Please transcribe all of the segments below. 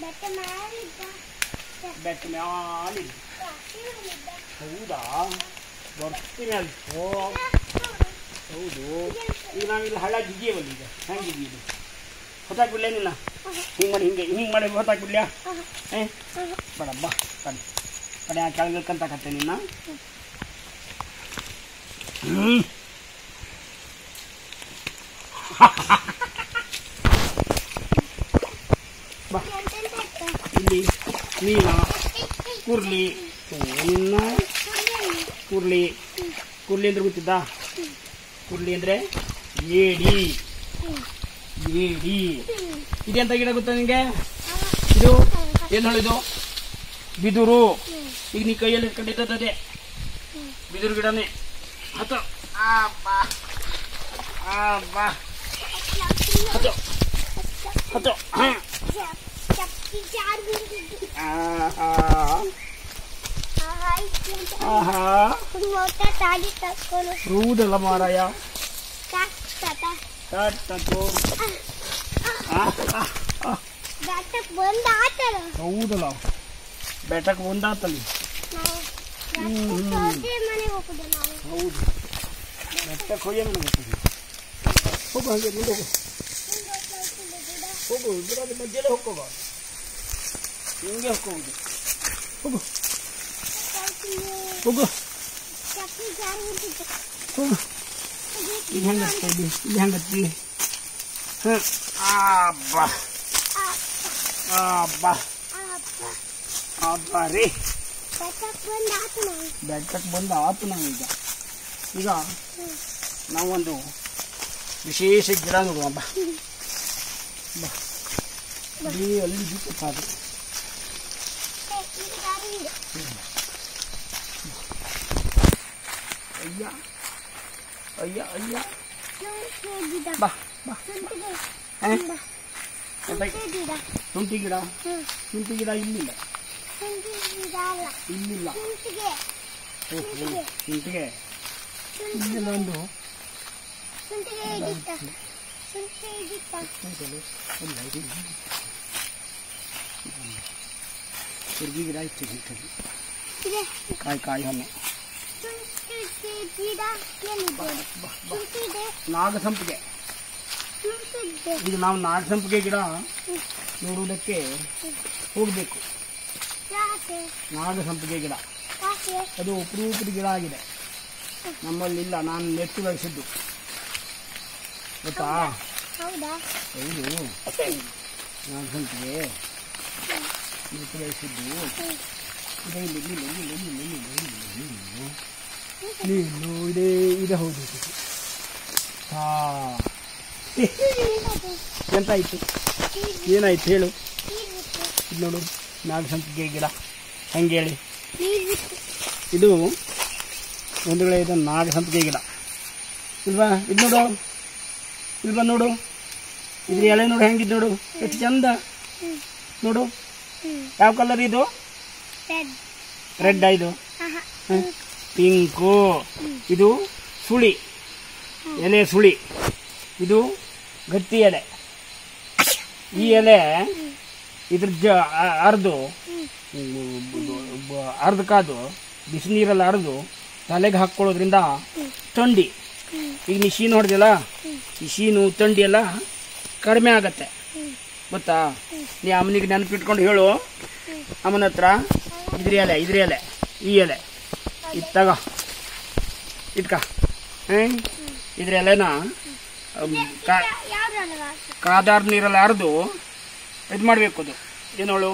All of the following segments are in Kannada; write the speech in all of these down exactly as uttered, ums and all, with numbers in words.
ಬೆಟ್ಟ ಮ್ಯಾಲಿದ್ದ. ಹೌದಾ, ಬರ್ತೀನಿ ಅಲ್ಲಿ. ಓ ಹೌದು. ಈಗ ನಾವಿಲ್ಲಿ ಹಳ್ಳ ಜಿಗಿಯವಲ್ಲ, ಈಗ ಹೆಂಗೆ ಜಿಗಿಯೋದು? ಹೊತ್ತಾಕ್ಬಿಡ್ಲೇ ನಿನ್ನ? ಹಿಂಗೆ ಮಾಡಿ ಹಿಂಗೆ ಹಿಂಗೆ ಮಾಡಿ ಹೊತ್ತಾಕ್ಬಿಡ್ಲ್ಯಾ? ಏ ಬೇಡ ಬಾ ಕಣ್ ಕಡೆ ಆ ಕೆಳಗೆ ಕಂತಕತ್ತೆ ನಿನ್ನ. ಹ್ಞೂ ಬಾ. ಇಲ್ಲಿ ಮೀನ, ಕುರ್ಲಿ. ನಿನ್ನ ಕುರ್ಲಿ ಕುರ್ಲಿ ಅಂದ್ರೆ ಗೊತ್ತಿದ್ದ? ಕುರ್ಲಿ ಅಂದರೆ ಏಡಿ. ಏಡಿ ಇದೆಂತ ಗಿಡ ಗೊತ್ತಾ ನಿನಗೆ? ಇದು ಏನು ಹೇಳಿದು? ಬಿದುರು. ಈಗ ನೀ ಕೈಯಲ್ಲಿ ಇಟ್ಕೊಂಡಿದ್ದದೆ ಬಿದುರು ಗಿಡನೇ. ಹತ್ತು ಬಾ ಬಾ ಹತ್ತು ಹತ್ತು. ಹಾಂ ರೂದಲ್ಲ ಮಾರಾಯ. ಹೌದಲ್ಲ, ಬೆಟ್ಟಕ್ಕೆ ಒಂದಾತಲ್ಲಿ. ಹೌದು, ಬೆಟ್ಟಕ್ಕೆ ಹೋಗಿ ಹೋಗು. ಹಾಗೆ ಮುಂದೆ ಹೋಗು ಹೋಗು. ಗಿಡದ ಮಧ್ಯೆಲ್ಲ ಹೋಗ್ಕೋಬ, ಹಿಂಗೆ ಹೋಗ್ಕೋಬೋದು. ಹೋಗು ಹೋಗು ಹೋಗು. ಇದು ಹೆಂಗತ್ತೆ? ಇಲ್ಲಿ ಇಲ್ಲಿ ಹೆಂಗತ್ತೆ? ಹಾಂ ಅಬ್ಬಾ ಅಬ್ಬಾ ಅಬ್ಬಾ ರೀ, ಬೆಟ್ಟಕ್ಕೆ ಬಂದು ಆತು ನಾವೀಗ. ಈಗ ನಾವೊಂದು ವಿಶೇಷ ಗಿಡ ನೋಡುವ ಬಾ. ಬಾ ಅಲ್ಲಿ ಅಲ್ಲಿ ಬಿಟ್ಟು ಸಾಕು. ಅಯ್ಯ ಅಯ್ಯ ಅಯ್ಯ ಬಾ ಬಾ. ಶುಂಠಿ ಗಿಡ? ಶುಂಠಿ ಗಿಡ ಇಲ್ಲಿಲ್ಲ, ಇಲ್ಲಿಲ್ಲ. ಶುಂಠಿಗೆ ಇಲ್ಲಿಲ್ಲ. ಒಂದು ಸುರ್ಗಿ ಗಿಡ ಇತ್ತು, ಕಾಯಿ ಕಾಯಿ ಹಣ್ಣು. ನಾಗಸಂಪಿಗೆ. ಈಗ ನಾವು ನಾಗಸಂಪಿಗೆ ಗಿಡ ನೋಡುವುದಕ್ಕೆ ಹೋಗಬೇಕು. ನಾಗಸಂಪಿಗೆ ಗಿಡ ಅದು ಅಪರೂಪದ ಗಿಡ ಆಗಿದೆ, ನಮ್ಮಲ್ಲಿಲ್ಲ. ನಾನು ನೆಟ್ಟು ಬೆಳೆಸಿದ್ದು ಗೊತ್ತಾ? ಹೌದು, ನಾಗಸಂಪಿಗೆ ನೆಟ್ಟು ಬೆಳೆಸಿದ್ದು. ನೀನು ಇದೇ ಇದೆ. ಹೌದು. ಹಾ ಎಂತಾಯ್ತು? ಏನಾಯ್ತು ಹೇಳು? ಇದು ನೋಡು, ನಾಗಸಂಪಿಗೆ ಗಿಡ ಹೆಂಗೆ ಹೇಳಿ? ಇದು ಒಂದು ವೇಳೆ ಇದು ನಾಗಸಂಪಿಗೆ ಗಿಡ ಇಲ್ವಾ? ಇದು ನೋಡು, ಇಲ್ವಾ? ನೋಡು ಇದ್ರ ಎಲೆ ನೋಡು ಹೆಂಗಿದ್ ನೋಡು, ಎಷ್ಟು ಚಂದ ನೋಡು. ಯಾವ ಕಲರ್ ಇದು? ರೆಡ್. ಇದು ಪಿಂಕು. ಇದು ಸುಳಿ, ಎಲೆ ಸುಳಿ. ಇದು ಗಟ್ಟಿ ಎಲೆ. ಈ ಎಲೆ ಇದ್ರ ಜ ಅರ್ದು ಅರ್ಧ ಕಾದು ಬಿಸಿ ನೀರಲ್ಲಿ ಅರ್ದು ತಲೆಗೆ ಹಾಕ್ಕೊಳ್ಳೋದ್ರಿಂದ ಥಂಡಿ, ಈಗ ನೀ ಶೀನು ಹೊಡೆದಿಲ್ಲ, ಈ ಶೀನು ಥಂಡಿ ಎಲ್ಲ ಕಡಿಮೆ ಆಗತ್ತೆ ಗೊತ್ತಾ? ನೀ ಅಮ್ಮನಿಗೆ ನೆನಪಿಟ್ಕೊಂಡು ಹೇಳು ಅಮ್ಮನ ಹತ್ರ. ಇದ್ರ ಎಲೆ ಇದ್ರ ಎಲೆ ಈ ಎಲೆ ಇದು ತಗ ಇಟ್ಕ. ಹ್ಞೂ ಇದ್ರ ಎಲೆನ ಕಾದಾರ ನೀರಲ್ಲಿ ಅರ್ದು ಇದು ಮಾಡಬೇಕು. ಅದು ಏನೋಳು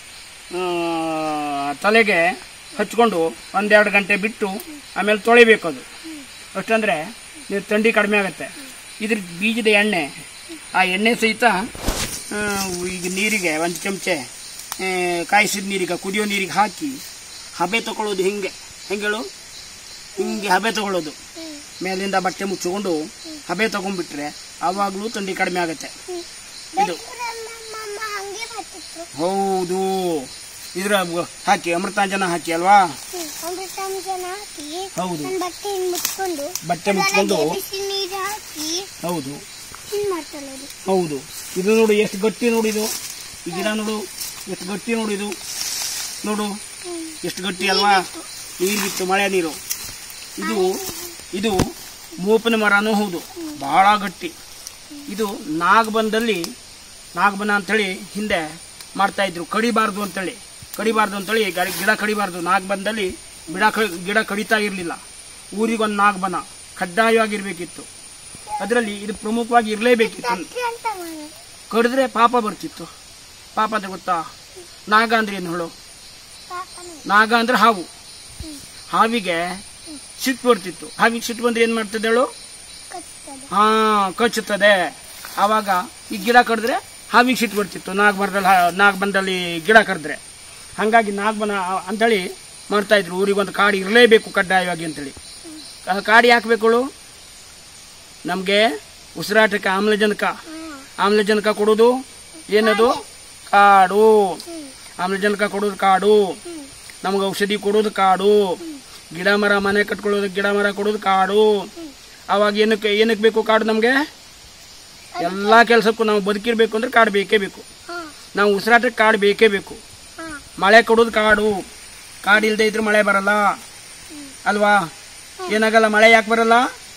ತಲೆಗೆ ಹಚ್ಕೊಂಡು ಒಂದೆರಡು ಗಂಟೆ ಬಿಟ್ಟು ಆಮೇಲೆ ತೊಳಿಬೇಕು. ಅದು ಅಷ್ಟಂದರೆ ನೀವು ಥಂಡಿ ಕಡಿಮೆ ಆಗುತ್ತೆ. ಇದ್ರ ಬೀಜದ ಎಣ್ಣೆ, ಆ ಎಣ್ಣೆ ಸಹಿತ ಈಗ ನೀರಿಗೆ ಒಂದು ಚಮಚೆ ಕಾಯಿಸಿದ ನೀರಿಗೆ, ಕುದಿಯೋ ನೀರಿಗೆ ಹಾಕಿ ಹಬೆ ತಗೊಳ್ಳೋದು. ಹಿಂಗೆ ಹೆಂಗೇಳು? ಹಿಂಗೆ ಹಬೆ ತಗೊಳ್ಳೋದು. ಮೇಲಿಂದ ಬಟ್ಟೆ ಮುಚ್ಚಿಕೊಂಡು ಹಬೆ ತಗೊಂಡ್ಬಿಟ್ರೆ ಆವಾಗಲೂ ಥಂಡಿ ಕಡಿಮೆ ಆಗುತ್ತೆ. ಇದು ಹೌದು. ಇದ್ರ ಹಾಕಿ ಅಮೃತಾಂಜನ ಹಾಕಿ ಅಲ್ವಾ? ಹೌದು, ಬಟ್ಟೆ ಮುಚ್ಕೊಂಡು. ಹೌದು ಹೌದು. ಇದು ನೋಡು ಎಷ್ಟು ಗಟ್ಟಿ ನೋಡಿದು ಈ ಗಿಡ ನೋಡು. ಎಷ್ಟು ಗಟ್ಟಿ ನೋಡು ಇದು, ನೋಡು ಎಷ್ಟು ಗಟ್ಟಿ ಅಲ್ವಾ. ನೀರು ಬಿತ್ತು, ಮಳೆ ನೀರು. ಇದು ಇದು ಮೋಪಿನ ಮರನೂ ಹೌದು, ಬಹಳ ಗಟ್ಟಿ. ಇದು ನಾಗಬನದಲ್ಲಿ ನಾಗಬನ ಅಂತೇಳಿ ಹಿಂದೆ ಮಾಡ್ತಾ ಇದ್ರು, ಕಡಿಬಾರ್ದು ಅಂತೇಳಿ ಕಡಿಬಾರ್ದು ಅಂತೇಳಿ ಗಿಡ ಕಡಿಬಾರ್ದು. ನಾಗಬನದಲ್ಲಿ ಗಿಡ ಗಿಡ ಕಡಿತಾ ಇರಲಿಲ್ಲ. ಊರಿಗೊಂದು ನಾಗಬನ ಕಡ್ಡಾಯವಾಗಿರ್ಬೇಕಿತ್ತು. ಅದರಲ್ಲಿ ಇದು ಪ್ರಮುಖವಾಗಿ ಇರಲೇಬೇಕಿತ್ತು. ಕಡಿದ್ರೆ ಪಾಪ ಬರ್ತಿತ್ತು. ಪಾಪ ಅಂದ್ರೆ ಗೊತ್ತಾ? ನಾಗ ಅಂದ್ರೆ ಏನು ಹೇಳು? ನಾಗ ಅಂದ್ರೆ ಹಾವು. ಹಾವಿಗೆ ಸಿಟ್ಟು ಬರ್ತಿತ್ತು. ಹಾವಿಗೆ ಸಿಟ್ಟು ಬಂದ್ರೆ ಏನ್ ಮಾಡ್ತದೆ ಹೇಳು? ಹಾ, ಕಚ್ಚುತ್ತದೆ. ಆವಾಗ ಈ ಗಿಡ ಕಡಿದ್ರೆ ಹಾವಿಗೆ ಸಿಟ್ಟು ಬರ್ತಿತ್ತು. ನಾಗಮರದಲ್ಲಿ ನಾಗಬನದಲ್ಲಿ ಗಿಡ ಕಡಿದ್ರೆ. ಹಾಗಾಗಿ ನಾಗಬನ ಅಂತೇಳಿ ಮಾಡ್ತಾ ಇದ್ರು. ಊರಿಗೊಂದು ಕಾಡು ಇರಲೇಬೇಕು ಕಡ್ಡಾಯವಾಗಿ ಅಂತೇಳಿ. ಕಾಡು ಯಾಕೆ ಬೇಕಳು? ನಮಗೆ ಉಸಿರಾಟಕ್ಕೆ ಆಮ್ಲಜನಕ ಆಮ್ಲಜನಕ ಕೊಡೋದು ಏನದು? ಕಾಡು. ಆಮ್ಲಜನಕ ಕೊಡೋದು ಕಾಡು. ನಮ್ಗೆ ಔಷಧಿ ಕೊಡೋದು ಕಾಡು. ಗಿಡ ಮರ ಮನೆ ಕಟ್ಕೊಳ್ಳೋದು ಗಿಡ ಮರ ಕೊಡೋದು ಕಾಡು. ಅವಾಗ ಏನಕ್ಕೆ ಏನಕ್ಕೆ ಬೇಕು ಕಾಡು? ನಮಗೆ ಎಲ್ಲ ಕೆಲಸಕ್ಕೂ ನಾವು ಬದುಕಿರ್ಬೇಕು ಅಂದ್ರೆ ಕಾಡು ಬೇಕೇ ಬೇಕು. ನಾವು ಉಸಿರಾಟಕ್ಕೆ ಕಾಡು ಬೇಕೇ ಬೇಕು. ಮಳೆ ಕೊಡೋದು ಕಾಡು. ಕಾಡು ಇಲ್ಲದೆ ಇದ್ರೆ ಮಳೆ ಬರಲ್ಲ ಅಲ್ವಾ? ಏನಾಗಲ್ಲ? ಮಳೆ ಯಾಕೆ ಬರಲ್ಲ?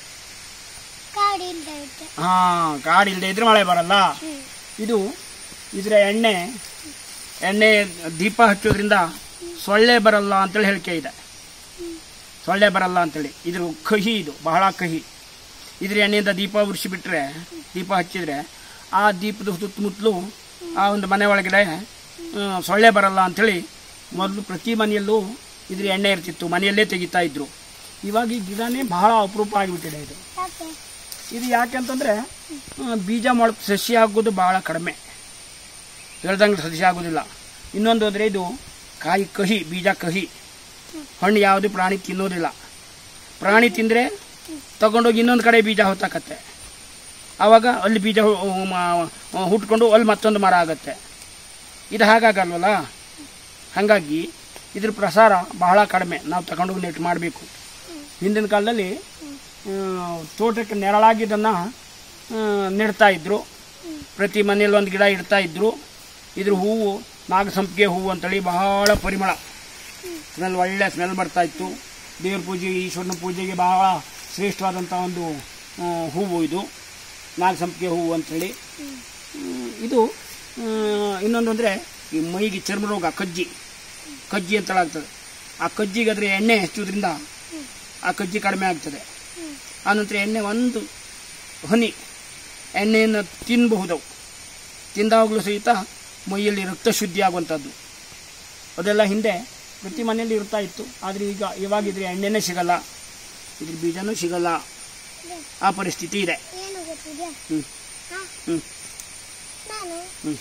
ಹಾ, ಕಾಡು ಇಲ್ಲದೆ ಇದ್ರೆ ಮಳೆ ಬರಲ್ಲ. ಇದು ಇದರ ಎಣ್ಣೆ ಎಣ್ಣೆ ದೀಪ ಹಚ್ಚೋದ್ರಿಂದ ಸೊಳ್ಳೆ ಬರಲ್ಲ ಅಂತೇಳಿ ಹೇಳಿಕೆ ಇದೆ. ಸೊಳ್ಳೆ ಬರಲ್ಲ ಅಂತೇಳಿ. ಇದ್ರ ಕಹಿ, ಇದು ಬಹಳ ಕಹಿ. ಇದ್ರ ಎಣ್ಣೆಯಿಂದ ದೀಪ ಉರಿಸಿ ಬಿಟ್ರೆ, ದೀಪ ಹಚ್ಚಿದ್ರೆ ಆ ದೀಪದ ಸುತ್ತಮುತ್ತಲು ಆ ಒಂದು ಮನೆ ಒಳಗಡೆ ಸೊಳ್ಳೆ ಬರಲ್ಲ ಅಂಥೇಳಿ ಮೊದಲು ಪ್ರತಿ ಮನೆಯಲ್ಲೂ ಇದ್ರ ಎಣ್ಣೆ ಇರ್ತಿತ್ತು. ಮನೆಯಲ್ಲೇ ತೆಗಿತಾ ಇದ್ರು. ಇವಾಗ ಈ ಗಿಡನೇ ಬಹಳ ಅಪರೂಪ ಆಗಿಬಿಟ್ಟಿದೆ. ಇದು ಇದು ಯಾಕೆ ಅಂತಂದರೆ ಬೀಜ ಮೊಳಕೆ ಸಸ್ಯ ಆಗೋದು ಭಾಳ ಕಡಿಮೆ. ಹೇಳ್ದಂಗೆ ಸಸ್ಯ ಆಗೋದಿಲ್ಲ. ಇನ್ನೊಂದು ಅಂದರೆ ಇದು ಕಾಯಿ ಕಹಿ, ಬೀಜ ಕಹಿ. ಹಣ್ಣು ಯಾವುದು ಪ್ರಾಣಿ ತಿನ್ನೋದಿಲ್ಲ. ಪ್ರಾಣಿ ತಿಂದರೆ ತಗೊಂಡೋಗಿ ಇನ್ನೊಂದು ಕಡೆ ಬೀಜ ಹೊತ್ತಾಕತ್ತೆ. ಆವಾಗ ಅಲ್ಲಿ ಬೀಜ ಹುಟ್ಕೊಂಡು ಅಲ್ಲಿ ಮತ್ತೊಂದು ಮರ ಆಗತ್ತೆ. ಇದು ಹಾಗಾಗಲ್ವಲ್ಲ. ಹಾಗಾಗಿ ಇದ್ರ ಪ್ರಸಾರ ಬಹಳ ಕಡಿಮೆ. ನಾವು ತಗೊಂಡೋಗಿ ನೆಟ್ ಮಾಡಬೇಕು. ಹಿಂದಿನ ಕಾಲದಲ್ಲಿ ತೋಟಕ್ಕೆ ನೆರಳಾಗಿದ್ದನ್ನು ನೆಡ್ತಾ ಇದ್ರು. ಪ್ರತಿ ಮನೆಯಲ್ಲಿ ಒಂದು ಗಿಡ ಇಡ್ತಾ ಇದ್ರು. ಇದ್ರ ಹೂವು ನಾಗಸಂಪಿಗೆ ಹೂವು ಅಂತೇಳಿ ಬಹಳ ಪರಿಮಳ, ಸ್ಮೆಲ್, ಒಳ್ಳೆ ಸ್ಮೆಲ್ ಬರ್ತಾ ಇತ್ತು. ದೇವ್ರ ಪೂಜೆಗೆ, ಈಶ್ವರನ ಪೂಜೆಗೆ ಬಹಳ ಶ್ರೇಷ್ಠವಾದಂಥ ಒಂದು ಹೂವು ಇದು ನಾಗಸಂಪಿಗೆ ಹೂವು ಅಂಥೇಳಿ. ಇದು ಇನ್ನೊಂದು ಅಂದರೆ ಈ ಮೈಗೆ ಚರ್ಮ ರೋಗ, ಕಜ್ಜಿ ಕಜ್ಜಿ ಅಂತೇಳಾಗ್ತದೆ. ಆ ಕಜ್ಜಿಗೆ ಅದರ ಎಣ್ಣೆ ಹಚ್ಚೋದ್ರಿಂದ ಆ ಕಜ್ಜಿ ಕಡಿಮೆ ಆಗ್ತದೆ. ಆನಂತರ ಎಣ್ಣೆ ಒಂದು ಹನಿ ಎಣ್ಣೆಯನ್ನು ತಿನ್ನಬಹುದು. ತಿಂದಾಗಲೂ ಸಹಿತ ಮೈಯಲ್ಲಿ ರಕ್ತ ಶುದ್ಧಿ ಆಗುವಂಥದ್ದು. ಅದೆಲ್ಲ ಹಿಂದೆ ಪ್ರತಿ ಮನೆಯಲ್ಲಿ ಇರ್ತಾ ಇತ್ತು. ಆದರೆ ಈಗ ಇವಾಗಿದ್ರೆ ಎಣ್ಣೆನೇ ಸಿಗಲ್ಲ, ಇದ್ರ ಬೀಜನೂ ಸಿಗಲ್ಲ. ಆ ಪರಿಸ್ಥಿತಿ ಇದೆ. ಹ್ಞೂ ಹ್ಞೂ ಹ್ಞೂ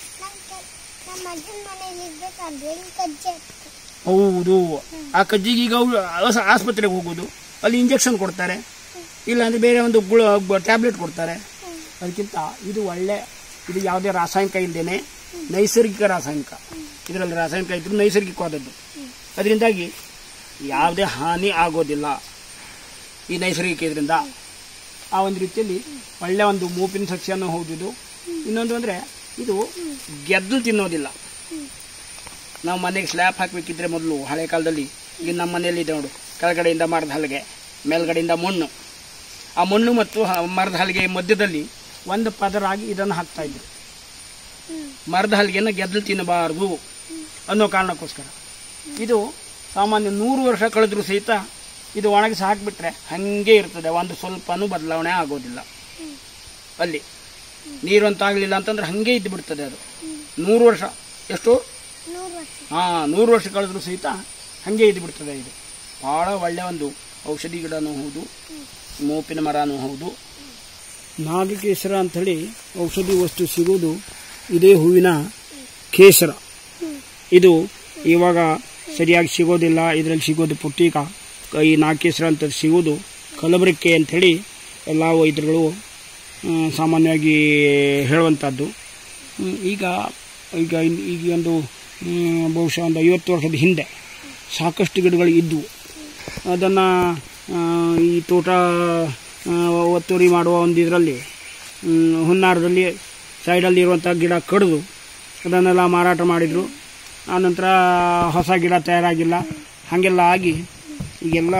ಹೌದು. ಆ ಕಜ್ಜಿಗೆ ಈಗ ಆಸ್ಪತ್ರೆಗೆ ಹೋಗೋದು, ಅಲ್ಲಿ ಇಂಜೆಕ್ಷನ್ ಕೊಡ್ತಾರೆ, ಇಲ್ಲಾಂದರೆ ಬೇರೆ ಒಂದು ಗುಳ ಟ್ಯಾಬ್ಲೆಟ್ ಕೊಡ್ತಾರೆ. ಅದಕ್ಕಿಂತ ಇದು ಒಳ್ಳೆ, ಇದು ಯಾವುದೇ ರಾಸಾಯನಿಕ ಇಲ್ಲದೇನೆ ನೈಸರ್ಗಿಕ ರಾಸಾಯನಿಕ. ಇದರಲ್ಲಿ ರಾಸಾಯನಿಕ ಇದ್ರೂ ನೈಸರ್ಗಿಕವಾದದ್ದು. ಅದರಿಂದಾಗಿ ಯಾವುದೇ ಹಾನಿ ಆಗೋದಿಲ್ಲ ಈ ನೈಸರ್ಗಿಕ ಇದರಿಂದ. ಆ ಒಂದು ರೀತಿಯಲ್ಲಿ ಒಳ್ಳೆ ಒಂದು ಮೂಪಿನ ಸಸ್ಯನೂ ಹೌದು. ಇನ್ನೊಂದು ಅಂದರೆ ಇದು ಗೆದ್ದಲು ತಿನ್ನೋದಿಲ್ಲ. ನಾವು ಮನೆಗೆ ಸ್ಲ್ಯಾಪ್ ಹಾಕಬೇಕಿದ್ರೆ ಮೊದಲು ಹಳೆ ಕಾಲದಲ್ಲಿ, ಈಗ ನಮ್ಮ ಮನೆಯಲ್ಲಿ ಇದೆ ನೋಡು, ಕೆಳಗಡೆಯಿಂದ ಮರದ ಹಲಗೆ, ಮೇಲ್ಗಡೆಯಿಂದ ಮಣ್ಣು. ಆ ಮಣ್ಣು ಮತ್ತು ಮರದ ಹಲಗೆ ಮಧ್ಯದಲ್ಲಿ ಒಂದು ಪದರಾಗಿ ಇದನ್ನು ಹಾಕ್ತಾ ಇದ್ರು. ಮರದ ಹಲಗೆಯನ್ನು ಗೆದ್ದಲು ತಿನ್ನಬಾರ್ದು ಅನ್ನೋ ಕಾರಣಕ್ಕೋಸ್ಕರ. ಇದು ಸಾಮಾನ್ಯ ನೂರು ವರ್ಷ ಕಳೆದ್ರೂ ಸಹಿತ ಇದು ಒಣಗಿಸಿ ಹಾಕಿಬಿಟ್ರೆ ಹಾಗೆ ಇರ್ತದೆ. ಒಂದು ಸ್ವಲ್ಪನೂ ಬದಲಾವಣೆ ಆಗೋದಿಲ್ಲ. ಅಲ್ಲಿ ನೀರಂತಾಗಲಿಲ್ಲ ಅಂತಂದ್ರೆ ಹಾಗೆ ಇದ್ದು ಬಿಡ್ತದೆ ಅದು. ನೂರು ವರ್ಷ ಎಷ್ಟು ಹಾಂ ನೂರು ವರ್ಷ ಕಳೆದ್ರೂ ಸಹಿತ ಹಾಗೆ ಇದ್ದು ಬಿಡ್ತದೆ. ಇದು ಭಾಳ ಒಳ್ಳೆಯ ಒಂದು ಔಷಧಿ ಗಿಡನೂ ಹೌದು, ಮೋಪಿನ ಮರನೂ ಹೌದು. ನಾಗಕೇಸರ ಅಂಥೇಳಿ ಔಷಧಿ ವಸ್ತು ಸಿಗೋದು ಇದೇ ಹೂವಿನ ಕೇಸರ. ಇದು ಇವಾಗ ಸರಿಯಾಗಿ ಸಿಗೋದಿಲ್ಲ. ಇದರಲ್ಲಿ ಸಿಗೋದು ಪುಟ್ಟಿಕ, ಈ ನಾಗಕೇಸರ ಅಂತ ಸಿಗೋದು ಕಲಬರಕೆ ಅಂಥೇಳಿ ಎಲ್ಲ ವೈದ್ಯರುಗಳು ಸಾಮಾನ್ಯವಾಗಿ ಹೇಳುವಂಥದ್ದು. ಈಗ ಈಗ ಈಗ ಒಂದು ಬಹುಶಃ ಒಂದು ಐವತ್ತು ವರ್ಷದ ಹಿಂದೆ ಸಾಕಷ್ಟು ಗಿಡಗಳು ಇದ್ದವು. ಅದನ್ನು ಈ ತೋಟ ಒತ್ತುವರಿ ಮಾಡುವ ಒಂದು ಇದರಲ್ಲಿ ಹುನ್ನಾರದಲ್ಲಿ ಸೈಡಲ್ಲಿ ಇರುವಂಥ ಗಿಡ ಕಡಿದು ಅದನ್ನೆಲ್ಲ ಮಾರಾಟ ಮಾಡಿದರು. ಆನಂತರ ಹೊಸ ಗಿಡ ತಯಾರಾಗಿಲ್ಲ, ಹಾಗೆಲ್ಲ ಆಗಿ ಈಗೆಲ್ಲ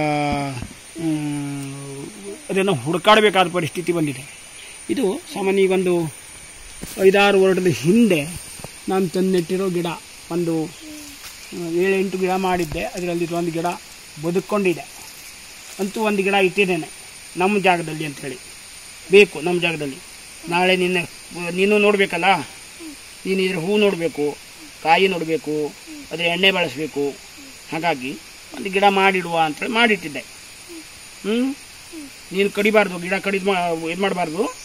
ಅದನ್ನು ಹುಡುಕಾಡಬೇಕಾದ ಪರಿಸ್ಥಿತಿ ಬಂದಿದೆ. ಇದು ಸಾಮಾನ್ಯ ಈಗೊಂದು ಐದಾರು ವರ್ಷದ ಹಿಂದೆ ನಾನು ತಂದಿಟ್ಟಿರೋ ಗಿಡ, ಒಂದು ಏಳೆಂಟು ಗಿಡ ಮಾಡಿದ್ದೆ. ಅದರಲ್ಲಿ ಒಂದು ಗಿಡ ಬದುಕೊಂಡಿದೆ. ಅಂತೂ ಒಂದು ಗಿಡ ಇಟ್ಟಿದ್ದೇನೆ ನಮ್ಮ ಜಾಗದಲ್ಲಿ ಅಂಥೇಳಿ, ಬೇಕು ನಮ್ಮ ಜಾಗದಲ್ಲಿ. ನಾಳೆ ನಿನ್ನ ನೀನು ನೋಡಬೇಕಲ್ಲ, ನೀನು ಇದ್ರ ಹೂ ನೋಡಬೇಕು, ಕಾಯಿ ನೋಡಬೇಕು, ಅದರ ಎಣ್ಣೆ ಬಳಸಬೇಕು. ಹಾಗಾಗಿ ಒಂದು ಗಿಡ ಮಾಡಿಡುವ ಅಂಥೇಳಿ ಮಾಡಿಟ್ಟಿದ್ದೆ. ಹ್ಞೂ ನೀನು ಕಡಿಬಾರ್ದು, ಗಿಡ ಕಡಿದು ಇದು ಮಾಡಬಾರ್ದು.